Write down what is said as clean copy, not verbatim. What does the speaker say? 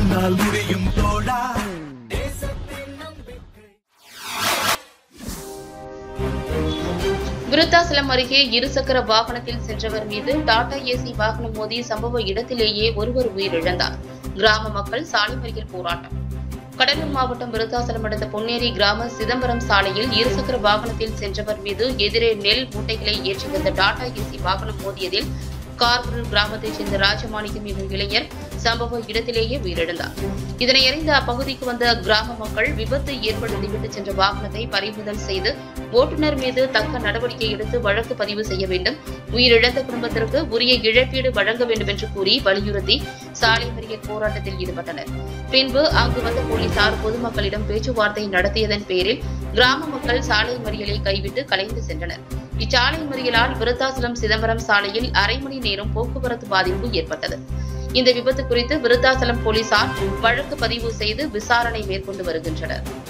உன்னால் முடியும் தோழா. விருத்தாசலம் அருகே இருசக்கர வாகனத்தில் சென்றவர் மீது டாடா ஏசி வாகனம் மோதி சம்பவ இடத்திலேயே ஒருவர் உயிரிழந்தார். கிராம மக்கள் சாலை மறியல் போராட்டம். கடலூர் மாவட்டம் விருத்தாசலம் அடுத்த பொன்னேரி கிராம சிதம்பரம் சாலையில் இருசக்கர வாகனத்தில் சென்றவர் மீது எதிரே நெல் மூட்டைகளை ஏற்றி வந்த டாடா ஏசி வாகனம் மோதியதில் கார்பூர் கிராமத்தைச் சேர்ந்த ராஜமாணிக்கம் என்னும் இளைஞர் சம்பவ இடத்திலேயே உயிரிழந்தார். இதனை அறிந்த அப்பகுதிக்கு வந்த கிராம மக்கள் விபத்து ஏற்படுத்திவிட்டு சென்ற வாகனத்தை பறிமுதல் செய்து ஓட்டுநர் மீது தக்க நடவடிக்கை எடுத்து வழக்கு பதிவு செய்ய வேண்டும், உயிரிழந்த குடும்பத்திற்கு உரிய இழப்பீடு வழங்க வேண்டும் என்று கூறி வலியுறுத்தி சாலை மறியல் போராட்டத்தில் ஈடுபட்டனர். பின்பு அங்கு வந்த போலீசார் பொதுமக்களிடம் பேச்சுவார்த்தை நடத்தியதன் பேரில் கிராம மக்கள் சாலை மறியலை கைவிட்டு கலைந்து சென்றனர். இச்சாலை மறியலால் விருத்தாசலம் சிதம்பரம் சாலையில் அரை மணி நேரம் போக்குவரத்து பாதிப்பு ஏற்பட்டது. இந்த விபத்து குறித்து விருத்தாசலம் போலீசார் வழக்கு பதிவு செய்து விசாரணை மேற்கொண்டு வருகின்றனர்.